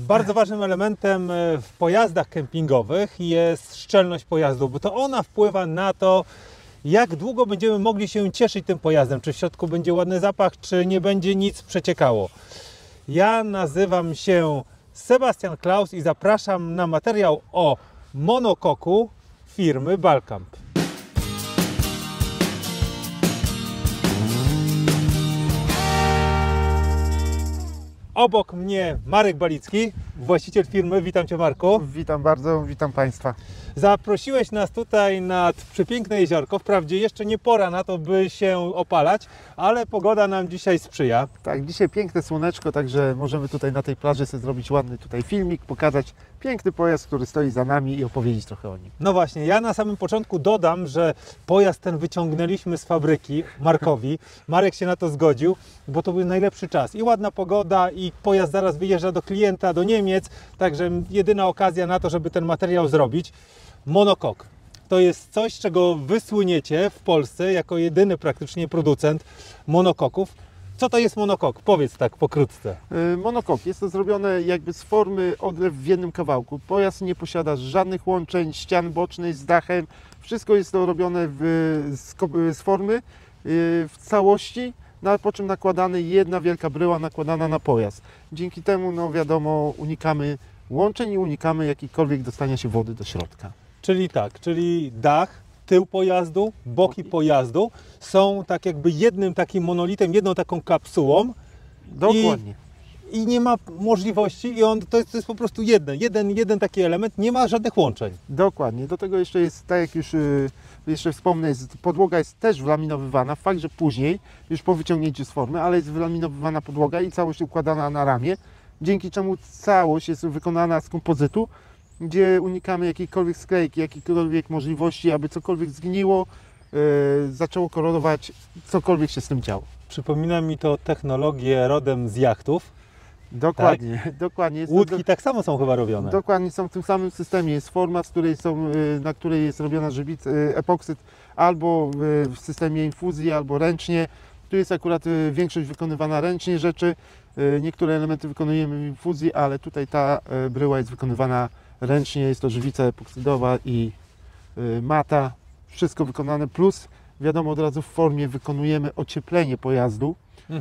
Bardzo ważnym elementem w pojazdach kempingowych jest szczelność pojazdu, bo to ona wpływa na to, jak długo będziemy mogli się cieszyć tym pojazdem. Czy w środku będzie ładny zapach, czy nie będzie nic przeciekało. Ja nazywam się Sebastian Klaus i zapraszam na materiał o monokoku firmy Balkamp. Obok mnie Marek Balicki, właściciel firmy. Witam Cię, Marku. Witam bardzo, witam Państwa. Zaprosiłeś nas tutaj nad przepiękne jeziorko. Wprawdzie jeszcze nie pora na to, by się opalać, ale pogoda nam dzisiaj sprzyja. Tak, dzisiaj piękne słoneczko, także możemy tutaj na tej plaży sobie zrobić ładny tutaj filmik, pokazać piękny pojazd, który stoi za nami i opowiedzieć trochę o nim. No właśnie, ja na samym początku dodam, że pojazd ten wyciągnęliśmy z fabryki Markowi. Marek się na to zgodził, bo to był najlepszy czas. I ładna pogoda, i pojazd zaraz wyjeżdża do klienta, do Niemiec, także jedyna okazja na to, żeby ten materiał zrobić. Monokok. To jest coś, z czego wysłyniecie w Polsce jako jedyny praktycznie producent monokoków. Co to jest monokok? Powiedz tak pokrótce. Monokok. Jest to zrobione jakby z formy odlew w jednym kawałku. Pojazd nie posiada żadnych łączeń, ścian bocznej z dachem. Wszystko jest to robione z formy w całości, po czym nakładana jedna wielka bryła nakładana na pojazd. Dzięki temu, no wiadomo, unikamy łączeń i unikamy jakiejkolwiek dostania się wody do środka. Czyli tak, czyli dach, tył pojazdu, boki pojazdu są tak jakby jednym takim monolitem, jedną taką kapsułą. Dokładnie. I nie ma możliwości, to jest po prostu jeden taki element, nie ma żadnych łączeń. Dokładnie. Do tego jeszcze jest, tak jak już jeszcze wspomnę, podłoga jest też wlaminowywana. Fakt, że później, już po wyciągnięciu z formy, ale jest wlaminowywana podłoga i całość układana na ramię, dzięki czemu całość jest wykonana z kompozytu, gdzie unikamy jakiejkolwiek sklejki, jakiejkolwiek możliwości, aby cokolwiek zgniło, zaczęło korodować, cokolwiek się z tym działo. Przypomina mi to technologię rodem z jachtów. Dokładnie, tak? Dokładnie. Łódki tak samo są chyba robione. Dokładnie, są w tym samym systemie. Jest forma, na której jest robiona epoksyt albo w systemie infuzji, albo ręcznie. Tu jest akurat większość wykonywana ręcznie rzeczy. Niektóre elementy wykonujemy w infuzji, ale tutaj ta bryła jest wykonywana ręcznie. Jest to żywica epoksydowa i mata. Wszystko wykonane, plus wiadomo, od razu w formie wykonujemy ocieplenie pojazdu.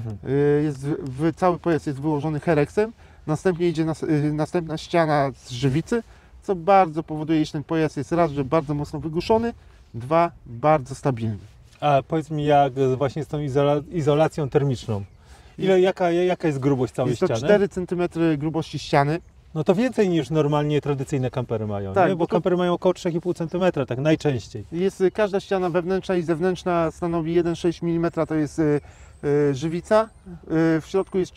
Cały pojazd jest wyłożony hereksem, następnie idzie następna ściana z żywicy, co bardzo powoduje, że ten pojazd jest raz, że bardzo mocno wygłuszony, dwa, bardzo stabilny. A powiedz mi, jak właśnie z tą izolacją termiczną? Jaka jest grubość całej ściany? Jest to 4 cm grubości ściany. No to więcej niż normalnie tradycyjne kampery mają, tak, nie? Bo kampery mają około 3,5 cm, tak najczęściej. Każda ściana wewnętrzna i zewnętrzna stanowi 1,6 mm, to jest żywica. W środku jest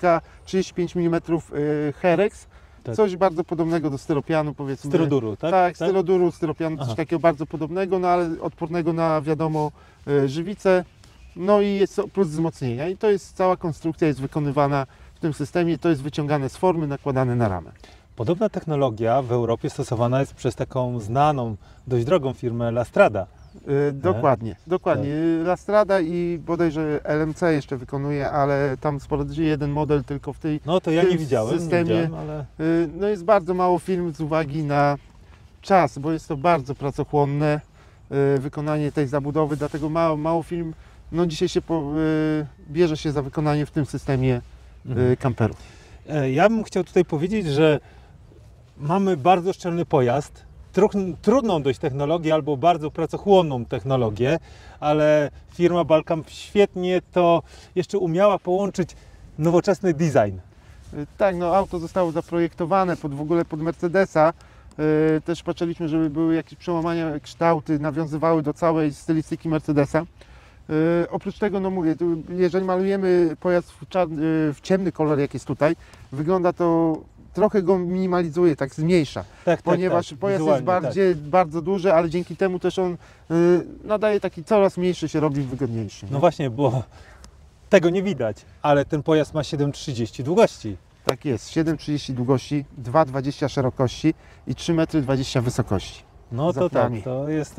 35 mm hereks. Tak. Coś bardzo podobnego do styropianu, powiedzmy. Styroduru, tak? Tak, styroduru, styropianu, coś takiego bardzo podobnego, no ale odpornego na, wiadomo, żywicę. No i jest plus wzmocnienia. I to jest cała konstrukcja, jest wykonywana w tym systemie, to jest wyciągane z formy, nakładane na ramę. Podobna technologia w Europie stosowana jest przez taką znaną, dość drogą firmę Lastrada. Dokładnie. Tak. Lastrada i bodajże LMC jeszcze wykonuje, ale tam sporadycznie jeden model tylko w tej No to ja nie widziałem, systemie. Ale... No jest bardzo mało firm z uwagi na czas, bo jest to bardzo pracochłonne wykonanie tej zabudowy, dlatego mało firm dzisiaj się bierze się za wykonanie w tym systemie kamperów. Ja bym chciał tutaj powiedzieć, że mamy bardzo szczelny pojazd, trudną dość technologię albo bardzo pracochłonną technologię, ale firma Balkamp świetnie to jeszcze umiała połączyć nowoczesny design. Tak, no auto zostało zaprojektowane w ogóle pod Mercedesa. Też patrzyliśmy, żeby były jakieś przełamania, kształty nawiązywały do całej stylistyki Mercedesa. Oprócz tego, no mówię, jeżeli malujemy pojazd w ciemny kolor, jak jest tutaj, wygląda to, trochę go minimalizuje, tak zmniejsza, ponieważ pojazd jest bardzo duży, ale dzięki temu też on nadaje taki coraz mniejszy, się robi wygodniejszy. No właśnie, bo tego nie widać, ale ten pojazd ma 7,30 długości. Tak jest, 7,30 długości, 2,20 szerokości i 3,20 m wysokości. No to tak, to jest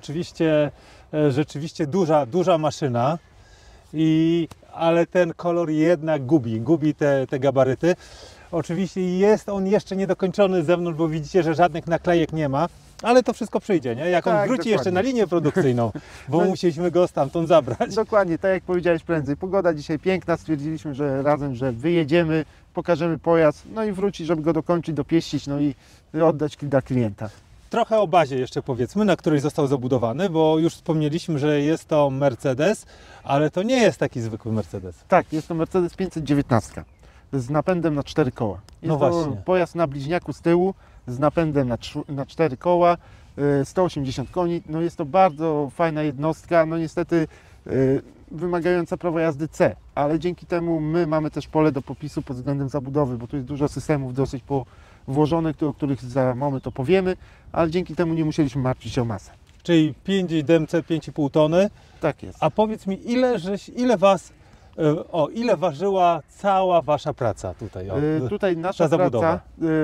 rzeczywiście duża maszyna, ale ten kolor jednak gubi te gabaryty. Oczywiście jest on jeszcze niedokończony z zewnątrz, bo widzicie, że żadnych naklejek nie ma, ale to wszystko przyjdzie, nie? Jak on Tak, wróci jeszcze na dokładnie. linię produkcyjną, bo No i- musieliśmy go stamtąd zabrać. Dokładnie, tak jak powiedziałeś prędzej. Pogoda dzisiaj piękna, stwierdziliśmy, że razem, że wyjedziemy, pokażemy pojazd, no i wróci, żeby go dokończyć, dopieścić, no i oddać dla klienta. Trochę o bazie jeszcze powiedzmy, na której został zabudowany, bo już wspomnieliśmy, że jest to Mercedes, ale to nie jest taki zwykły Mercedes. Tak, jest to Mercedes 519 z napędem na 4 koła. Jest No to właśnie. pojazd na bliźniaku z tyłu z napędem na 4 koła, 180 koni. No jest to bardzo fajna jednostka, no niestety wymagająca prawa jazdy C, ale dzięki temu my mamy też pole do popisu pod względem zabudowy, bo tu jest dużo systemów dosyć włożonych, o których za moment opowiemy, ale dzięki temu nie musieliśmy martwić się o masę. Czyli 5 DMC 5,5 tony. Tak jest. A powiedz mi, ile ważyła cała wasza praca tutaj? Tutaj nasza ta praca,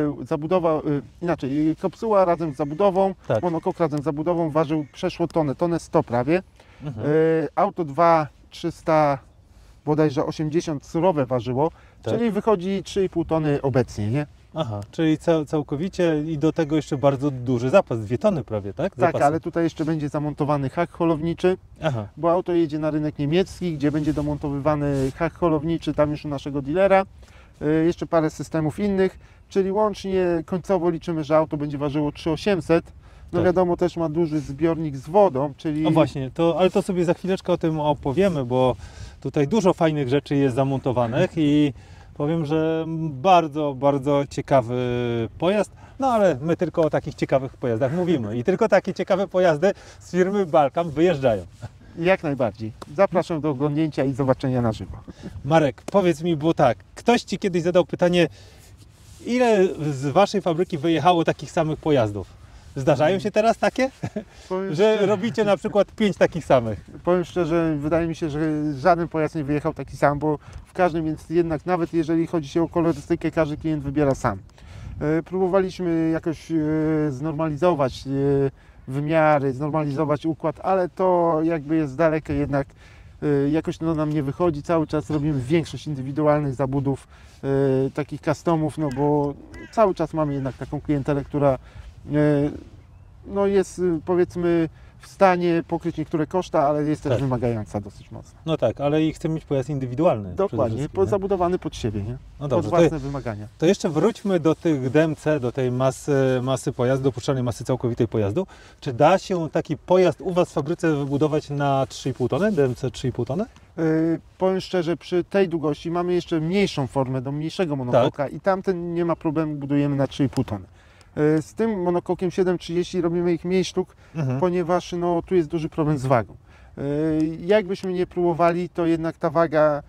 inaczej, kopsuła razem z zabudową, Tak. monokok razem z zabudową ważył przeszło tonę 100 prawie. Mhm. Auto 300 bodajże 80 surowe ważyło, Tak. czyli wychodzi 3,5 tony obecnie, nie? Aha, czyli całkowicie i do tego jeszcze bardzo duży zapas, 2 tony prawie, tak? Tak, Zapasu. ale tutaj jeszcze będzie zamontowany hak holowniczy, Aha, bo auto jedzie na rynek niemiecki, gdzie będzie domontowywany hak holowniczy tam już u naszego dealera, jeszcze parę systemów innych, czyli łącznie końcowo liczymy, że auto będzie ważyło 3800. No Tak. wiadomo, też ma duży zbiornik z wodą, czyli no właśnie, ale to sobie za chwileczkę o tym opowiemy, bo tutaj dużo fajnych rzeczy jest zamontowanych i powiem, że bardzo, bardzo ciekawy pojazd, no ale my tylko o takich ciekawych pojazdach mówimy i tylko takie ciekawe pojazdy z firmy Balkam wyjeżdżają. jak najbardziej. Zapraszam do oglądnięcia i zobaczenia na żywo. Marek, powiedz mi, bo tak, ktoś Ci kiedyś zadał pytanie, ile z Waszej fabryki wyjechało takich samych pojazdów? Zdarzają się teraz takie, Powiem że robicie na przykład 5 takich samych? Powiem szczerze, wydaje mi się, że żaden pojazd nie wyjechał taki sam, bo w każdym jest jednak, nawet jeżeli chodzi się o kolorystykę, każdy klient wybiera sam. Próbowaliśmy jakoś znormalizować wymiary, znormalizować układ, ale to jakby jest daleko jednak, jakoś to nam nie wychodzi. Cały czas robimy większość indywidualnych zabudów, takich customów, no bo cały czas mamy jednak taką klientelę, która no jest powiedzmy w stanie pokryć niektóre koszta, ale jest też Tak. wymagająca dosyć mocno. No tak, ale i chcę mieć pojazd indywidualny. przede Dokładnie, wszystkim, nie? zabudowany pod siebie, nie? No Pod dobrze, własne wymagania. to jeszcze wróćmy do tych DMC, do tej masy pojazdu, dopuszczalnej masy całkowitej pojazdu. Czy da się taki pojazd u Was w fabryce wybudować na 3,5 tony, DMC 3,5 tony? Powiem szczerze, przy tej długości mamy jeszcze mniejszą formę do mniejszego monokoka i tamten nie ma problemu, budujemy na 3,5 tony. Z tym monokokiem 730 robimy ich mniej sztuk, ponieważ no, tu jest duży problem z wagą. Jakbyśmy nie próbowali, to jednak ta waga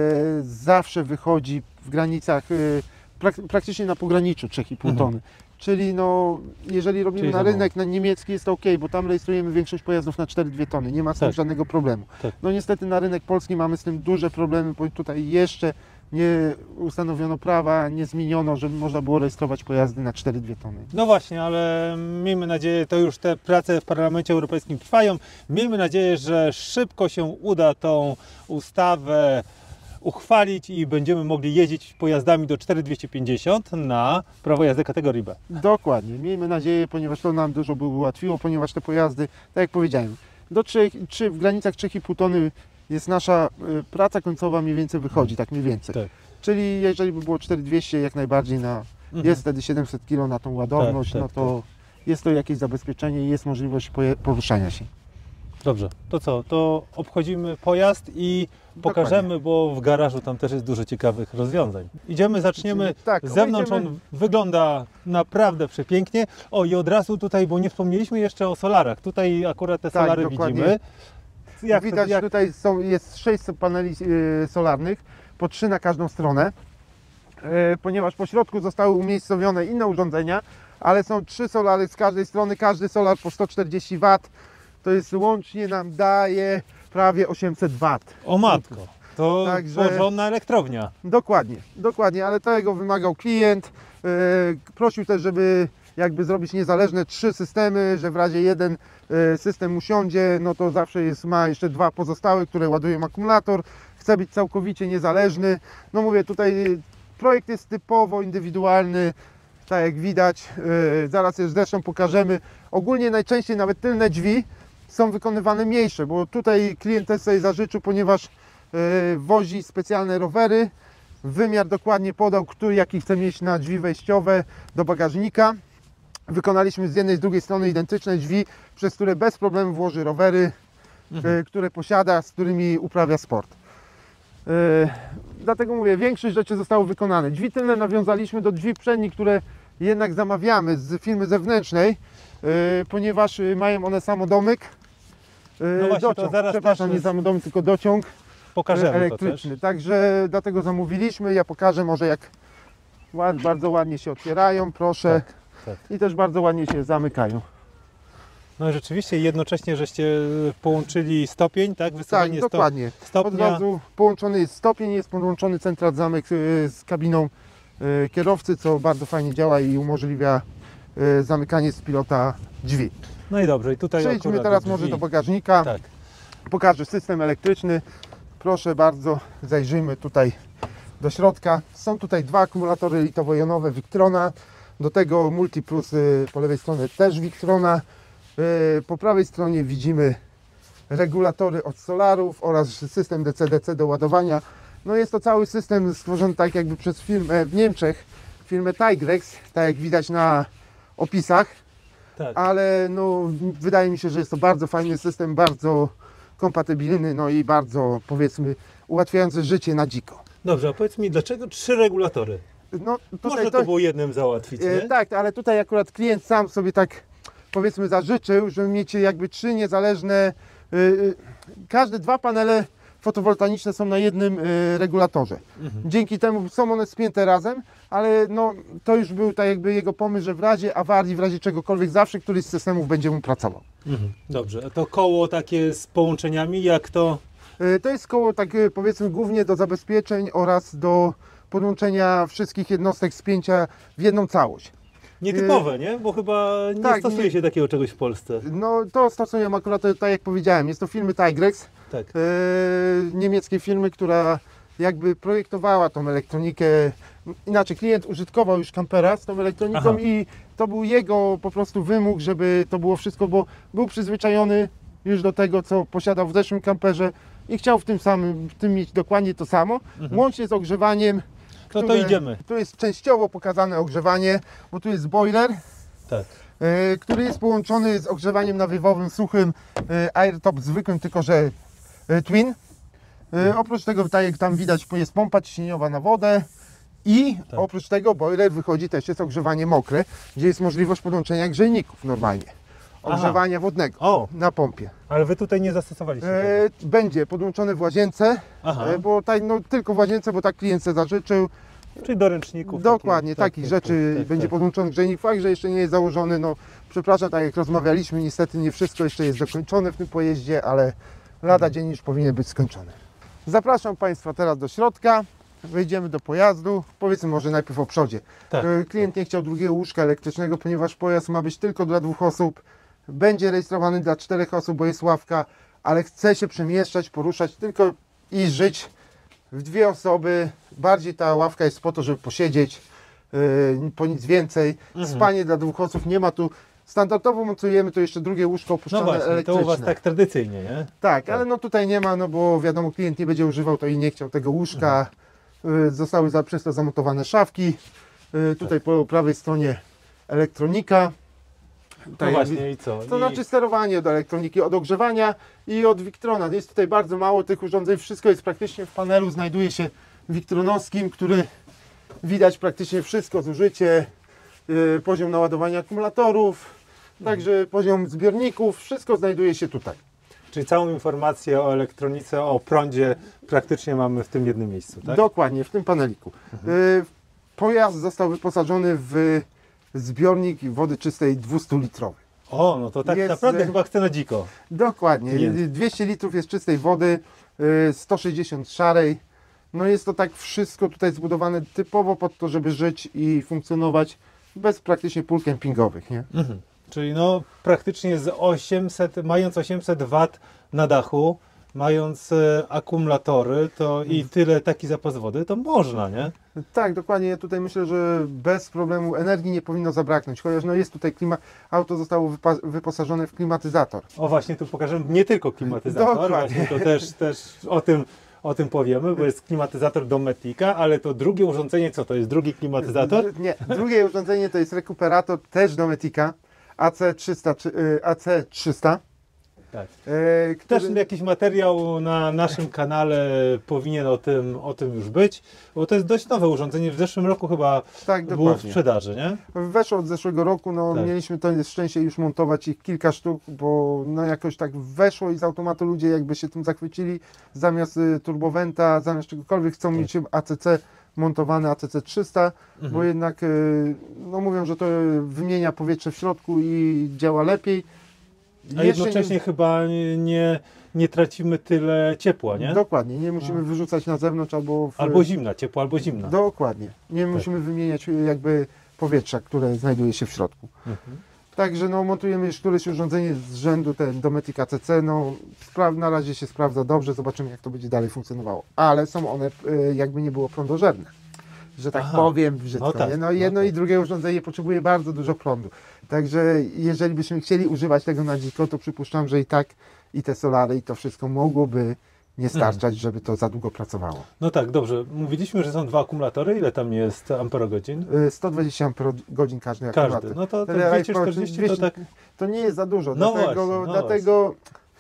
zawsze wychodzi w granicach, praktycznie na pograniczu 3,5 tony. Czyli no, jeżeli robimy Czyli na za mało. rynek na niemiecki jest to ok, bo tam rejestrujemy większość pojazdów na 4,2 tony, nie ma z tym Tak. żadnego problemu. Tak. No niestety na rynek polski mamy z tym duże problemy, bo tutaj jeszcze nie ustanowiono prawa, nie zmieniono, żeby można było rejestrować pojazdy na 4,2 tony. No właśnie, ale miejmy nadzieję, to już te prace w Parlamencie Europejskim trwają. Miejmy nadzieję, że szybko się uda tą ustawę uchwalić i będziemy mogli jeździć pojazdami do 4,250 na prawo jazdy kategorii B. Dokładnie, miejmy nadzieję, ponieważ to nam dużo by ułatwiło, ponieważ te pojazdy, tak jak powiedziałem, w granicach 3,5 tony jest nasza praca końcowa mniej więcej wychodzi, tak mniej więcej. Tak. Czyli jeżeli by było 4200 jak najbardziej jest wtedy 700 kg na tą ładowność, Tak, no to jest to jakieś zabezpieczenie i jest możliwość poruszania się. Dobrze, to co? To obchodzimy pojazd i pokażemy, bo w garażu tam też jest dużo ciekawych rozwiązań. Idziemy, zaczniemy. Tak, Z zewnątrz obejdziemy. on wygląda naprawdę przepięknie. O i od razu tutaj, bo nie wspomnieliśmy jeszcze o solarach. Tutaj akurat te Tak, solary dokładnie. widzimy. Widać tutaj jest 6 paneli solarnych, po 3 na każdą stronę, ponieważ po środku zostały umiejscowione inne urządzenia, ale są 3 solary z każdej strony, każdy solar po 140 W, to jest łącznie nam daje prawie 800 W. O matko, to Także- porządna elektrownia. Dokładnie, ale tego wymagał klient. Prosił też, żeby jakby zrobić niezależne 3 systemy, że w razie jeden system usiądzie, no to zawsze ma jeszcze 2 pozostałe, które ładują akumulator. Chce być całkowicie niezależny. No mówię, tutaj Projekt jest typowo indywidualny, tak jak widać, zaraz je zresztą pokażemy. Ogólnie najczęściej nawet tylne drzwi są wykonywane mniejsze, bo tutaj klient też sobie zażyczył, ponieważ wozi specjalne rowery. Wymiar dokładnie podał, jaki chce mieć na drzwi wejściowe do bagażnika. Wykonaliśmy z jednej i z drugiej strony identyczne drzwi, przez które bez problemu włoży rowery, które posiada, z którymi uprawia sport. Dlatego mówię, większość rzeczy zostało wykonane. Drzwi tylne nawiązaliśmy do drzwi przednich, które jednak zamawiamy z firmy zewnętrznej, ponieważ mają one samodomyk. No właśnie, to dociąg, zaraz przepraszam, też nie samodomyk, tylko dociąg pokażemy elektryczny. to też. Także dlatego zamówiliśmy. Ja pokażę może jak bardzo ładnie się otwierają, proszę. Tak. I też bardzo ładnie się zamykają. No i rzeczywiście jednocześnie żeście połączyli stopień, tak? Tak, Wystawienie dokładnie. Od stopnia. razu połączony jest stopień, jest połączony central zamek z kabiną kierowcy, co bardzo fajnie działa i umożliwia zamykanie z pilota drzwi. No i dobrze, i tutaj Przejdźmy akurat teraz drzwi. może do bagażnika. Tak. Pokażę system elektryczny. Proszę bardzo, zajrzyjmy tutaj do środka. Są tutaj dwa akumulatory litowo-jonowe Victrona. Do tego Multi Plus po lewej stronie też Victrona. Po prawej stronie widzimy regulatory od solarów oraz system DC-DC do ładowania. No jest to cały system stworzony tak jakby przez firmę w Niemczech, firmę Tigrex, tak jak widać na opisach. Tak. Ale no, wydaje mi się, że jest to bardzo fajny system, bardzo kompatybilny, no i bardzo, powiedzmy, ułatwiający życie na dziko. Dobrze, a powiedz mi, dlaczego 3 regulatory? No, Można to było jednym załatwić, nie? tak, ale tutaj akurat klient sam sobie tak, powiedzmy, zażyczył, żeby mieć jakby 3 niezależne, każde 2 panele fotowoltaiczne są na jednym regulatorze. Dzięki temu są one spięte razem, ale no, to już był tak jakby jego pomysł, że w razie awarii, w razie czegokolwiek, zawsze któryś z systemów będzie mu pracował. Dobrze, a to koło takie z połączeniami, jak to? To jest koło, tak powiedzmy, głównie do zabezpieczeń oraz do podłączenia wszystkich jednostek spięcia w jedną całość. Nietypowe, nie? Bo chyba nie tak, stosuje się takiego czegoś w Polsce. No to stosują akurat, tak jak powiedziałem, jest to firmy Tigrex, Tak. niemieckiej firmy, która jakby projektowała tą elektronikę. Inaczej, klient użytkował już kampera z tą elektroniką. Aha. I to był jego po prostu wymóg, żeby to było wszystko, bo był przyzwyczajony już do tego, co posiadał w zeszłym kamperze i chciał w tym mieć dokładnie to samo, łącznie z ogrzewaniem. To idziemy. Tu jest częściowo pokazane ogrzewanie, bo tu jest boiler, Tak. który jest połączony z ogrzewaniem nawierowym suchym, airtop zwykłym, tylko że twin. Oprócz tego, tak jak tam widać, jest pompa ciśnieniowa na wodę i Tak. oprócz tego boiler wychodzi też jest ogrzewanie mokre, gdzie jest możliwość podłączenia grzejników normalnie. Ogrzewania wodnego O. na pompie. Ale wy tutaj nie zastosowaliście tego. Będzie podłączone w łazience, Aha. bo no, tylko w łazience, bo tak klient sobie zażyczył. Czyli do ręczników. Dokładnie, takich tak, rzeczy tak, będzie tak. podłączony grzejnik. Fakt, że jeszcze nie jest założony, no przepraszam, tak jak rozmawialiśmy, niestety nie wszystko jeszcze jest dokończone w tym pojeździe, ale lada dzień już powinien być skończony. Zapraszam Państwa teraz do środka, wejdziemy do pojazdu, powiedzmy może najpierw o przodzie. Tak. Klient nie chciał drugiego łóżka elektrycznego, ponieważ pojazd ma być tylko dla 2 osób, będzie rejestrowany dla 4 osób, bo jest ławka, ale chce się przemieszczać, poruszać tylko i żyć w 2 osoby. Bardziej ta ławka jest po to, żeby posiedzieć, po nic więcej. Spanie dla 2 osób, nie ma tu. Standardowo montujemy tu jeszcze drugie łóżko No opuszczone właśnie, to elektryczne. u was tak tradycyjnie, nie? Tak, ale no tutaj nie ma, no bo wiadomo, klient nie będzie używał, to i nie chciał tego łóżka. Zostały przez to zamontowane szafki. Tutaj po prawej stronie elektronika. No właśnie, i co? To znaczy sterowanie od elektroniki, od ogrzewania i od Victrona. Jest tutaj bardzo mało tych urządzeń, wszystko jest praktycznie w panelu, znajduje się Victronowskim, który widać praktycznie wszystko, zużycie, poziom naładowania akumulatorów, także poziom zbiorników, wszystko znajduje się tutaj. Czyli całą informację o elektronice, o prądzie praktycznie mamy w tym jednym miejscu, tak? Dokładnie, w tym paneliku. Pojazd został wyposażony w zbiornik wody czystej 200-litrowy. O, no to tak Jest, naprawdę chyba chce na dziko. Dokładnie, Jest. 200 litrów jest czystej wody, 160 szarej. No jest to tak wszystko tutaj zbudowane typowo pod to, żeby żyć i funkcjonować bez praktycznie pól kempingowych, nie? Czyli no praktycznie z 800, mając 800 W na dachu, mając akumulatory to i taki zapas wody, to można, nie? Tak, dokładnie. Ja tutaj myślę, że bez problemu energii nie powinno zabraknąć, chociaż no jest tutaj auto zostało wyposażone w klimatyzator. O właśnie, tu pokażemy nie tylko klimatyzator, Dokładnie. właśnie to też o tym powiemy, bo jest klimatyzator Dometica, ale to drugie urządzenie, co to jest drugi klimatyzator? Nie, drugie urządzenie to jest rekuperator też Dometica AC300. Tak. Który... Też jakiś materiał na naszym kanale powinien o tym już być, bo to jest dość nowe urządzenie, w zeszłym roku chyba Tak, było w dokładnie. sprzedaży, nie? Weszło od zeszłego roku, no Tak. mieliśmy to szczęście już montować ich kilka sztuk, bo no jakoś tak weszło i z automatu ludzie jakby się tym zachwycili, zamiast turbowenta, zamiast czegokolwiek chcą mieć ACC montowane ACC 300, bo jednak no mówią, że to wymienia powietrze w środku i działa lepiej. A jednocześnie chyba nie tracimy tyle ciepła, nie? Dokładnie, nie musimy wyrzucać na zewnątrz albo... Albo zimna, ciepło albo zimna. Dokładnie, nie musimy wymieniać jakby powietrza, które znajduje się w środku. Także no, montujemy już któreś urządzenie z rzędu ten Dometic ACC, no na razie się sprawdza dobrze, zobaczymy jak to będzie dalej funkcjonowało. Ale są one jakby nie było prądożerne, że tak powiem brzydko. No tak, nie? No jedno i drugie urządzenie potrzebuje bardzo dużo prądu. Także jeżeli byśmy chcieli używać tego na dziko, to przypuszczam, że i tak i te solary i to wszystko mogłoby nie starczać, żeby to za długo pracowało. No tak, dobrze. Mówiliśmy, że są dwa akumulatory. Ile tam jest amperogodzin? 120 amperogodzin każdy akumulator. No to 240 to tak... To nie jest za dużo, No dlatego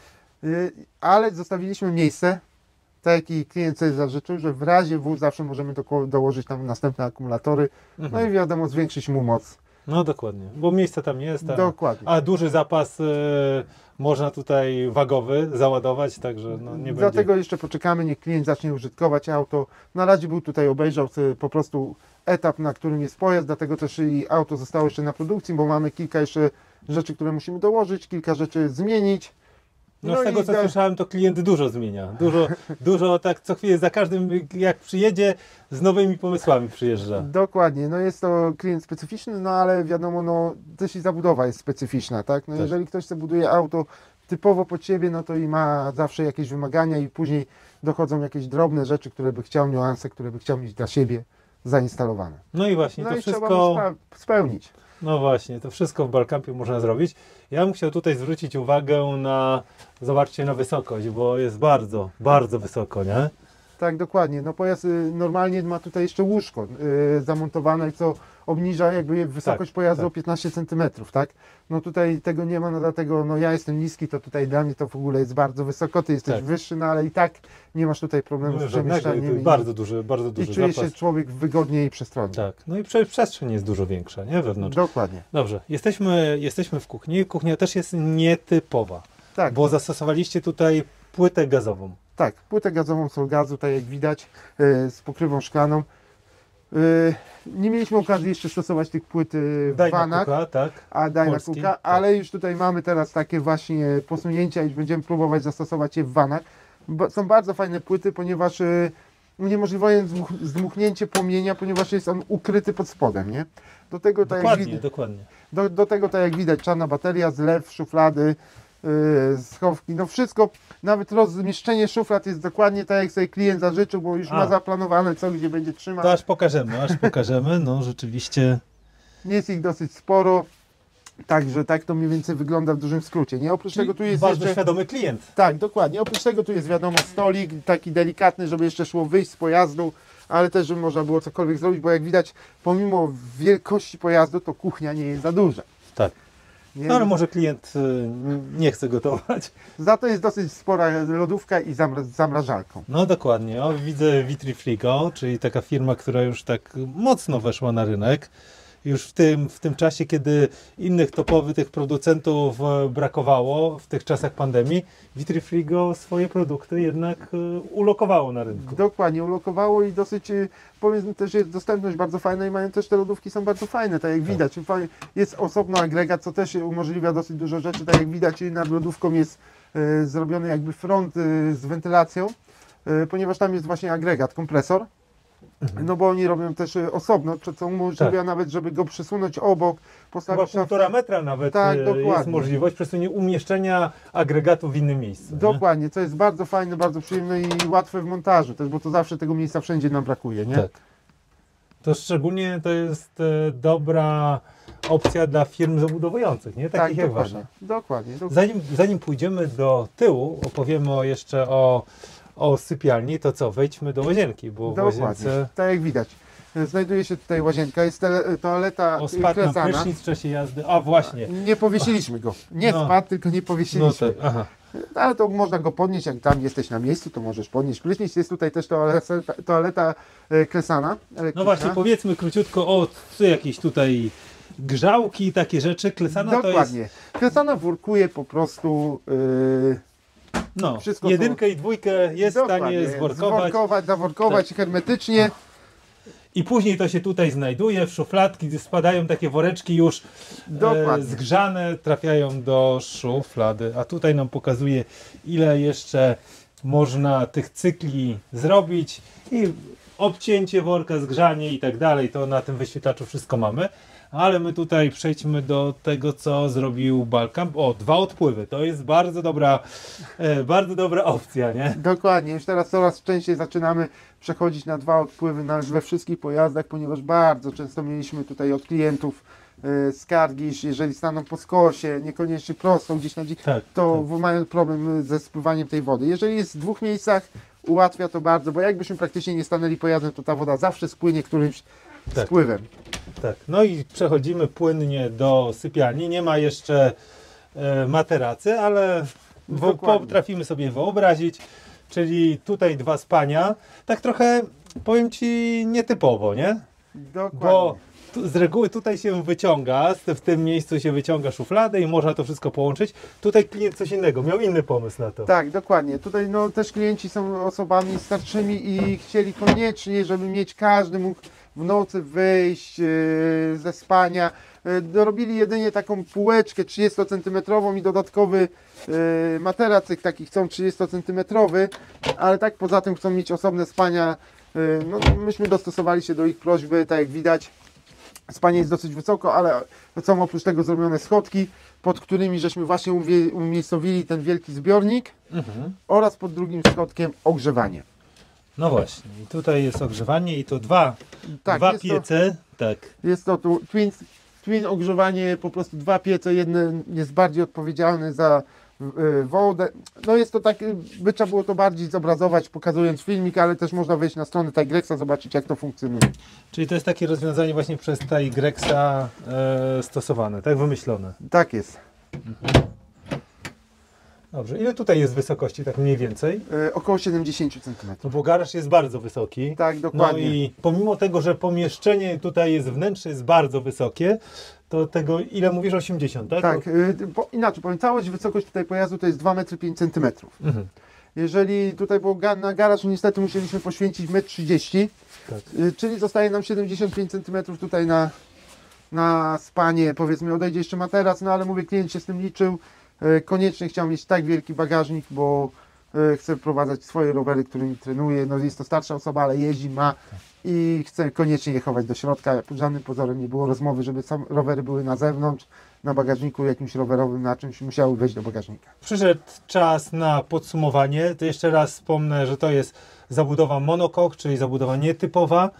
ale zostawiliśmy miejsce, tak jak i klient sobie zażyczył, że w razie W zawsze możemy dołożyć tam następne akumulatory, no i wiadomo, zwiększyć mu moc. No dokładnie, bo miejsca tam nie jest. Dokładnie. A duży zapas można tutaj wagowy załadować, także no nie Dlatego będzie... jeszcze poczekamy, niech klient zacznie użytkować auto. Na razie był tutaj, obejrzał sobie po prostu etap, na którym jest pojazd, dlatego też i auto zostało jeszcze na produkcji, bo mamy kilka jeszcze rzeczy, które musimy dołożyć, kilka rzeczy zmienić. No z tego co słyszałem, to klient dużo zmienia. Dużo tak co chwilę, za każdym jak przyjedzie, z nowymi pomysłami przyjeżdża. Dokładnie, no jest to klient specyficzny, no ale wiadomo, no też i zabudowa jest specyficzna, tak? No jeżeli ktoś chce buduje auto typowo pod siebie, no to i ma zawsze jakieś wymagania i później dochodzą jakieś drobne rzeczy, które by chciał, niuanse, które by chciał mieć dla siebie zainstalowane. No i właśnie, No to i wszystko... trzeba spełnić. No właśnie, to wszystko w Balkampie można zrobić. Ja bym chciał tutaj zwrócić uwagę na, zobaczcie, na wysokość, bo jest bardzo, bardzo wysoko, nie? Tak, dokładnie. No pojazd normalnie ma tutaj jeszcze łóżko zamontowane, co obniża jakby wysokość pojazdu o 15 cm, tak? No tutaj tego nie ma, no dlatego no ja jestem niski, to tutaj dla mnie to w ogóle jest bardzo wysoko, ty jesteś wyższy, no ale i tak nie masz tutaj problemu z przemieszczaniem. Bardzo duży I czuje się człowiek wygodniej i przestronnie. Tak, no i przestrzeń jest dużo większa, nie? Wewnątrz. Dokładnie. Dobrze, jesteśmy w kuchni. Kuchnia też jest nietypowa, tak, bo zastosowaliście tutaj płytę gazową. Tak, płytę gazową, sol gazu, tak jak widać, z pokrywą szklaną. Nie mieliśmy okazji jeszcze stosować tych płyt w vanach, Dynakuka, ale już tutaj mamy teraz takie właśnie posunięcia i będziemy próbować zastosować je w vanach. Są bardzo fajne płyty, ponieważ uniemożliwia zdmuchnięcie płomienia, ponieważ jest on ukryty pod spodem, nie? Do tego, dokładnie. Do tego, tak jak widać, czarna bateria, zlew, szuflady, schowki, no wszystko, nawet rozmieszczenie szuflad jest dokładnie tak, jak sobie klient zażyczył, bo już ma zaplanowane, co gdzie będzie trzymać. To aż pokażemy, no rzeczywiście. Jest ich dosyć sporo, także tak to mniej więcej wygląda w dużym skrócie, nie? Oprócz tego tu jest bardzo jeszcze... świadomy klient. Tak, dokładnie, oprócz tego tu jest wiadomo stolik, taki delikatny, żeby jeszcze szło wyjść z pojazdu, ale też żeby można było cokolwiek zrobić, bo jak widać, pomimo wielkości pojazdu, to kuchnia nie jest za duża. Tak. No ale może klient nie chce gotować. Za to jest dosyć spora lodówka i zamrażalką. No dokładnie. O, widzę Vitrifrigo, czyli taka firma, która już tak mocno weszła na rynek. Już w tym czasie, kiedy innych topowych tych producentów brakowało, w tych czasach pandemii, Vitrifrigo swoje produkty jednak ulokowało na rynku. Dokładnie, ulokowało i dosyć, powiem też, jest dostępność bardzo fajna i mają też te lodówki są bardzo fajne, tak jak widać. Jest osobno agregat, co też umożliwia dosyć dużo rzeczy, tak jak widać nad lodówką jest zrobiony jakby front z wentylacją, ponieważ tam jest właśnie agregat, kompresor. No bo oni robią też osobno, co umożliwia nawet, żeby go przesunąć obok, Chyba postawić na 1,5 metra nawet Tak, jest dokładnie. możliwość umieszczenia agregatu w innym miejscu. nie? Dokładnie, co jest bardzo fajne, bardzo przyjemne i łatwe w montażu też, bo to zawsze tego miejsca wszędzie nam brakuje, nie? Tak. To szczególnie to jest dobra opcja dla firm zabudowujących, nie? Takich jak dokładnie, wasza. dokładnie. Zanim pójdziemy do tyłu, opowiemy jeszcze o sypialni, to co, wejdźmy do łazienki, bo w Dokładnie, łazience tak jak widać. Znajduje się tutaj łazienka, jest toaleta spadł nam Klesana. prysznic w czasie jazdy. A właśnie. Nie powiesiliśmy go. Nie No. spadł, tylko nie No powiesiliśmy. tak, aha. Ale to można go podnieść, jak tam jesteś na miejscu, to możesz podnieść. Prysznic jest tutaj też toaleta Klesana. No elektryczna. właśnie, powiedzmy króciutko o co jakieś tutaj grzałki i takie rzeczy. Klesana to jest Dokładnie. Klesana workuje po prostu. no, wszystko to- jedynkę i dwójkę jest w stanie Dokładnie. zworkować. Zaworkować hermetycznie. I później to się tutaj znajduje w szufladki, gdzie spadają takie woreczki już Dokładnie. zgrzane, trafiają do szuflady. A tutaj nam pokazuje, ile jeszcze można tych cykli zrobić i obcięcie worka, zgrzanie i tak dalej. To na tym wyświetlaczu wszystko mamy. Ale my tutaj przejdźmy do tego, co zrobił Balkamp. O, 2 odpływy. To jest bardzo dobra opcja, nie? Dokładnie. Już teraz coraz częściej zaczynamy przechodzić na 2 odpływy we wszystkich pojazdach, ponieważ bardzo często mieliśmy tutaj od klientów skargi, że jeżeli staną po skosie, niekoniecznie prosto, gdzieś na dzik, Tak, to mają problem ze spływaniem tej wody. Jeżeli jest w 2 miejscach, ułatwia to bardzo, bo jakbyśmy praktycznie nie stanęli pojazdem, to ta woda zawsze spłynie którymś Tak. spływem. Tak, no i przechodzimy płynnie do sypialni. Nie ma jeszcze materacy, ale Dokładnie. potrafimy sobie wyobrazić. Czyli tutaj 2 spania. Tak trochę, powiem Ci, nietypowo, nie? Dokładnie. Bo z reguły tutaj się wyciąga, w tym miejscu się wyciąga szufladę i można to wszystko połączyć. Tutaj klient coś innego, miał inny pomysł na to. Tak, dokładnie. Tutaj no, też klienci są osobami starszymi i chcieli koniecznie, żeby mieć, każdy mógł w nocy wyjść ze spania. Dorobili jedynie taką półeczkę 30 cm i dodatkowy materacyk, taki chcą 30 cm, ale tak poza tym chcą mieć osobne spania. No, myśmy dostosowali się do ich prośby, tak jak widać. Spanie jest dosyć wysoko, ale są oprócz tego zrobione schodki, pod którymi żeśmy właśnie umiejscowili ten wielki zbiornik Mhm. oraz pod drugim schodkiem ogrzewanie. No właśnie, i tutaj jest ogrzewanie i to dwa jest piece. Tak. Jest to tu twin ogrzewanie, po prostu 2 piece, jeden jest bardziej odpowiedzialny za wodę. No jest to tak, by trzeba było to bardziej zobrazować, pokazując filmik, ale też można wejść na stronę Tigrexa, zobaczyć jak to funkcjonuje. Czyli to jest takie rozwiązanie właśnie przez Tigrexa stosowane, tak wymyślone. Tak jest. Dobrze, ile tutaj jest wysokości tak mniej więcej? Około 70 cm. No bo garaż jest bardzo wysoki. Tak, No dokładnie. i pomimo tego, że pomieszczenie tutaj jest, wnętrze jest bardzo wysokie, to tego, ile mówisz, 80, tak? Tak, inaczej powiem, całość, wysokość tutaj pojazdu to jest 2,5 m. Mhm. Jeżeli tutaj było na garaż, niestety musieliśmy poświęcić 1,30 m, Tak. czyli zostaje nam 75 cm tutaj na spanie, powiedzmy odejdzie jeszcze materac, no ale mówię, klient się z tym liczył, koniecznie chciał mieć tak wielki bagażnik, bo chce wprowadzać swoje rowery, którymi trenuje, no jest to starsza osoba, ale jeździ, ma i chce koniecznie je chować do środka. Pod żadnym pozorem nie było rozmowy, żeby rowery były na zewnątrz, na bagażniku jakimś rowerowym, na czymś musiały wejść do bagażnika. Przyszedł czas na podsumowanie. To jeszcze raz wspomnę, że to jest zabudowa monocoque, czyli zabudowa nietypowa.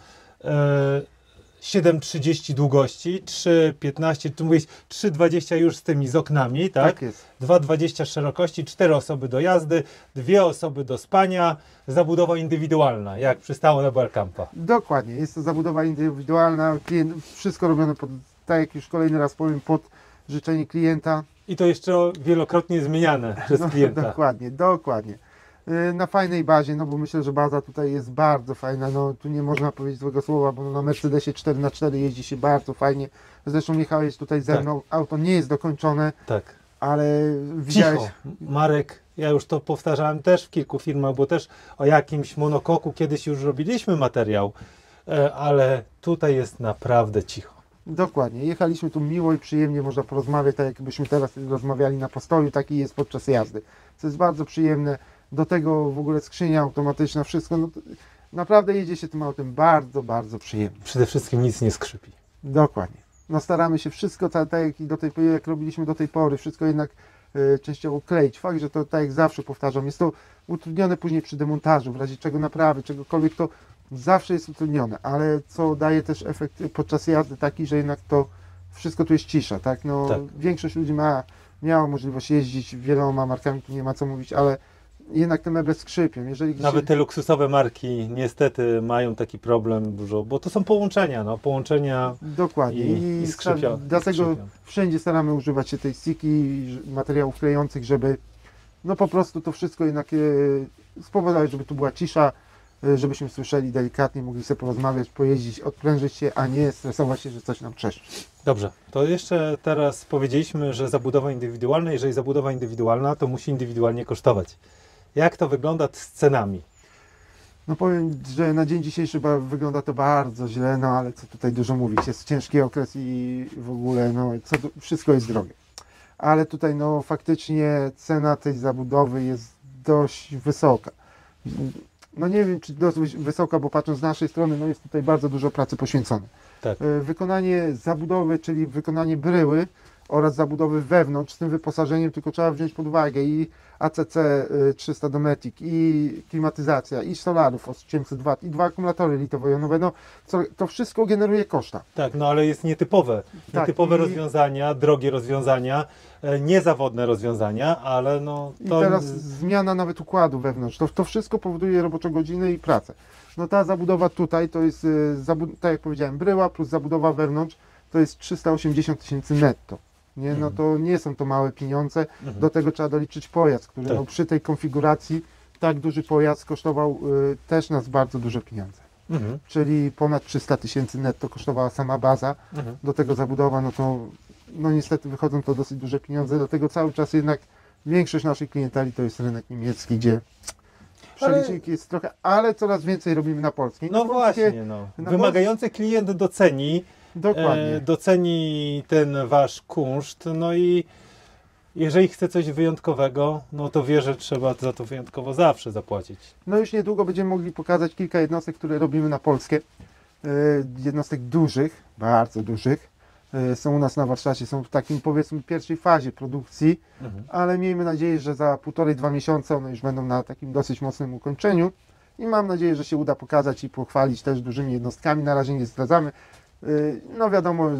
7,30 długości, 3,15, tu mówisz 3,20 już z tymi z oknami, tak? Tak jest. 2,20 szerokości, 4 osoby do jazdy, 2 osoby do spania, zabudowa indywidualna, jak przystało na Balkampa. Dokładnie, jest to zabudowa indywidualna, klient, wszystko robione pod, tak jak już kolejny raz powiem, pod życzenie klienta. I to jeszcze wielokrotnie zmieniane przez klienta. Dokładnie, dokładnie. Na fajnej bazie, no bo myślę, że baza tutaj jest bardzo fajna, no tu nie można powiedzieć złego słowa, bo na Mercedesie 4x4 jeździ się bardzo fajnie. Zresztą jechałeś tutaj ze mną, auto nie jest dokończone, Tak. ale widziałeś... Cicho, Marek, ja już to powtarzałem też w kilku filmach, bo też o jakimś monokoku kiedyś już robiliśmy materiał, ale tutaj jest naprawdę cicho. Dokładnie, jechaliśmy tu miło i przyjemnie, można porozmawiać, tak jakbyśmy teraz rozmawiali na postoju, taki jest podczas jazdy. Co jest bardzo przyjemne, do tego w ogóle skrzynia automatyczna, wszystko. No, Naprawdę jedzie się tym autem bardzo, bardzo przyjemnie. Przede wszystkim nic nie skrzypi. Dokładnie. No staramy się wszystko, tak jak, jak robiliśmy do tej pory, wszystko jednak częściowo kleić. Fakt, że to tak jak zawsze powtarzam, jest to utrudnione później przy demontażu, w razie czego naprawy, czegokolwiek, to zawsze jest utrudnione, ale co daje też efekt podczas jazdy taki, że jednak to wszystko tu jest cisza, tak? No, Tak. Większość ludzi miała możliwość jeździć wieloma markami, tu nie ma co mówić, ale jednak te meble skrzypią. Jeżeli Nawet te luksusowe marki niestety mają taki problem dużo, bo to są połączenia, no, połączenia Dokładnie. i skrzypią. Dlatego wszędzie staramy używać się tej siki, materiałów klejących, żeby no po prostu to wszystko jednak spowodować, żeby tu była cisza, żebyśmy słyszeli delikatnie, mogli sobie porozmawiać, pojeździć, odprężyć się, a nie stresować się, że coś nam trzeszczy. Dobrze, to jeszcze teraz powiedzieliśmy, że zabudowa indywidualna, jeżeli zabudowa indywidualna, to musi indywidualnie kosztować. Jak to wygląda z cenami? No powiem, że na dzień dzisiejszy wygląda to bardzo źle, no ale co tutaj dużo mówić, jest ciężki okres i w ogóle no, wszystko jest drogie. Ale tutaj no faktycznie cena tej zabudowy jest dość wysoka. No nie wiem, czy dość wysoka, bo patrząc z naszej strony, no jest tutaj bardzo dużo pracy poświęcone. Tak. Wykonanie zabudowy, czyli wykonanie bryły oraz zabudowy wewnątrz z tym wyposażeniem, tylko trzeba wziąć pod uwagę i ACC 300 Dometic, i klimatyzacja, i solarów 800 W, i 2 akumulatory litowo-jonowe, no to wszystko generuje koszta. Tak, no ale jest nietypowe. Tak, Nietypowe i- rozwiązania, drogie rozwiązania, niezawodne rozwiązania, ale no I to... teraz zmiana nawet układu wewnątrz, to wszystko powoduje robocze godziny i pracę. No ta zabudowa tutaj to jest, tak jak powiedziałem, bryła plus zabudowa wewnątrz to jest 380 000 netto. Nie? No to nie są to małe pieniądze, do tego trzeba doliczyć pojazd, który Tak. no, przy tej konfiguracji tak duży pojazd kosztował też nas bardzo duże pieniądze. Mhm. Czyli ponad 300 000 netto kosztowała sama baza, Mhm. do tego zabudowa, no to no niestety wychodzą to dosyć duże pieniądze, do tego cały czas jednak większość naszych klienteli to jest rynek niemiecki, gdzie przelicznik jest trochę, ale coraz więcej robimy na polskiej. No polskie- właśnie, no. na Wymagający klient Dokładnie. doceni ten wasz kunszt, no i jeżeli chce coś wyjątkowego, no to wie, że trzeba za to wyjątkowo zawsze zapłacić. No już niedługo będziemy mogli pokazać kilka jednostek, które robimy na polskie. Jednostek dużych, bardzo dużych. Są u nas na warsztacie, są w takim powiedzmy pierwszej fazie produkcji, ale miejmy nadzieję, że za 1,5–2 miesiące one już będą na takim dosyć mocnym ukończeniu i mam nadzieję, że się uda pokazać i pochwalić też dużymi jednostkami. Na razie nie zdradzamy. No wiadomo,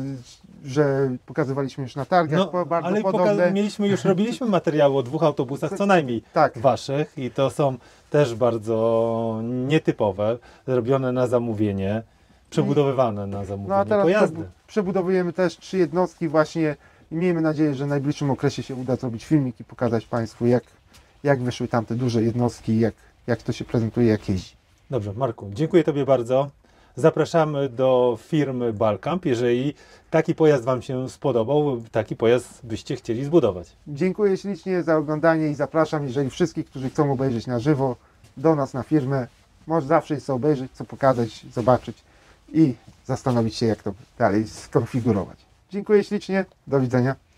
że pokazywaliśmy już na targach, bardzo ale podobne. robiliśmy materiały o 2 autobusach co najmniej Tak. waszych i to są też bardzo nietypowe, zrobione na zamówienie, przebudowywane na No a zamówienie teraz pojazdy. przebudowujemy też 3 jednostki właśnie i miejmy nadzieję, że w najbliższym okresie się uda zrobić filmik i pokazać Państwu, jak wyszły tamte duże jednostki, jak to się prezentuje, jak jeździ. Dobrze, Marku, dziękuję Tobie bardzo. Zapraszamy do firmy Balkamp. Jeżeli taki pojazd Wam się spodobał, taki pojazd byście chcieli zbudować. Dziękuję ślicznie za oglądanie i zapraszam, jeżeli wszystkich, którzy chcą obejrzeć na żywo, do nas na firmę. Może zawsze jest co obejrzeć, co pokazać, zobaczyć i zastanowić się, jak to dalej skonfigurować. Dziękuję ślicznie, do widzenia.